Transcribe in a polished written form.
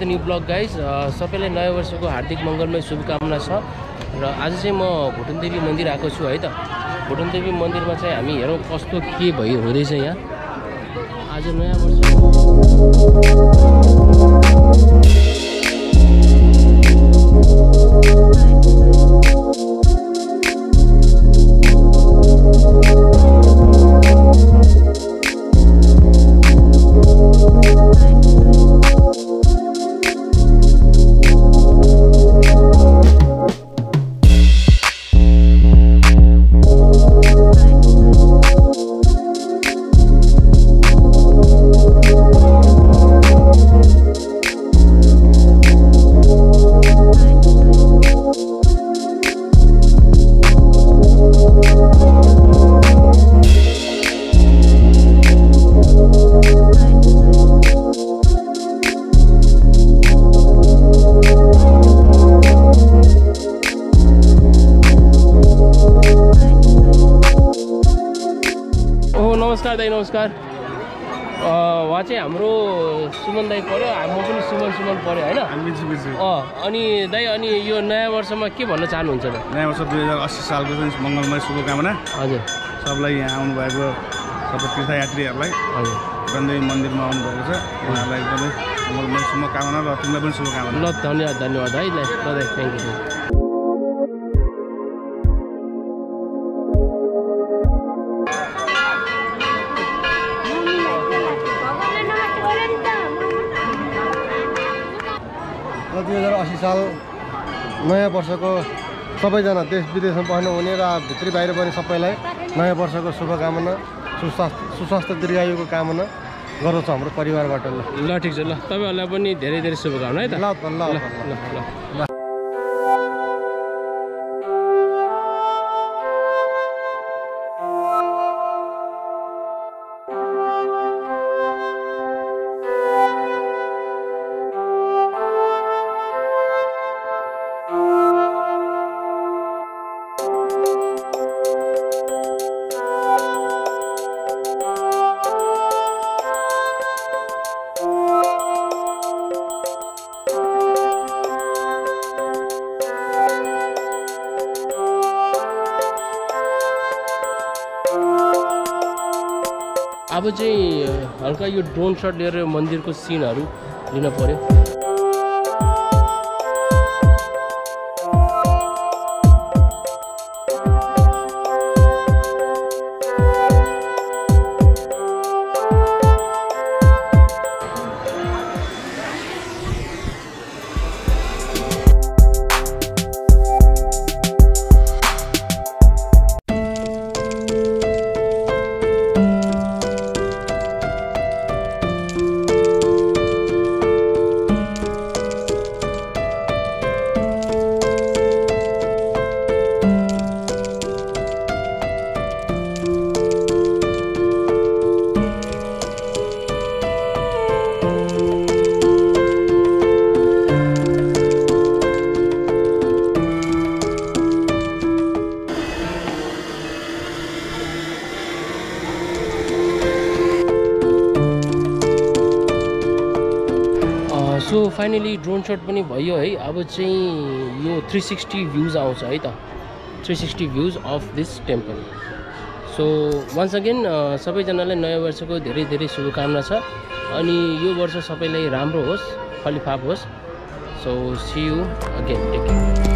With new blog guys. सबैलाई नयाँ वर्षको हार्दिक मङ्गलमय शुभकामना छ। र आज चाहिँ म भुटनदेवी मन्दिर आएको छु है त। भुटनदेवी मन्दिरमा चाहिँ हामी हेरौँ कस्तो के हुँदैछ यहाँ आज नयाँ वर्ष। नमस्कार दाइ, नमस्कार। उहाँ चाहिँ हाम्रो सुमन दाइ पऱ्यो, म पनि सुमन पऱ्यो होइन। अनि दाइ, अनि यो नयाँ वर्षमा के भन्न चाहनुहुन्छ त? नयाँ वर्ष 2080 सालको चाहिँ मङ्गलमय शुभकामना। हजुर, सबलाई यहाँ आउनुभएको सबै तीर्थयात्रीहरूलाई हजुर भुटनदेवी मन्दिरमा आउनुभएको छ, उहाँहरूलाई एकदमै मङ्गलमय शुभकामना र तिमीलाई पनि शुभकामना। ल धन्यवाद है दाइ, थ्याङ्क यू। र 2080 साल नयाँ वर्षको सबैजना देश विदेशमा बस्नुहुने र भित्री बाहिर पनि सबैलाई नयाँ वर्षको शुभकामना, सुस्वास्थ्य दीर्घायुको कामना गर्दछ हाम्रो परिवारबाट। ल ठिक छ, ल तपाईँहरूलाई पनि धेरै धेरै शुभकामना है त। ल। अब चाहिँ हल्का यो ड्रोन शट लिएर मन्दिरको सिनहरू लिन पर्यो। सो फाइनली ड्रोन शट पनि भयो है। अब चाहिँ यो 360 भ्यूज आउँछ है त, 360 views of this temple. So once again सबैजनालाई नयाँ वर्षको धेरै धेरै शुभकामना छ। अनि यो वर्ष सबैलाई राम्रो होस्, फलिफाप होस्। So see you again, take care.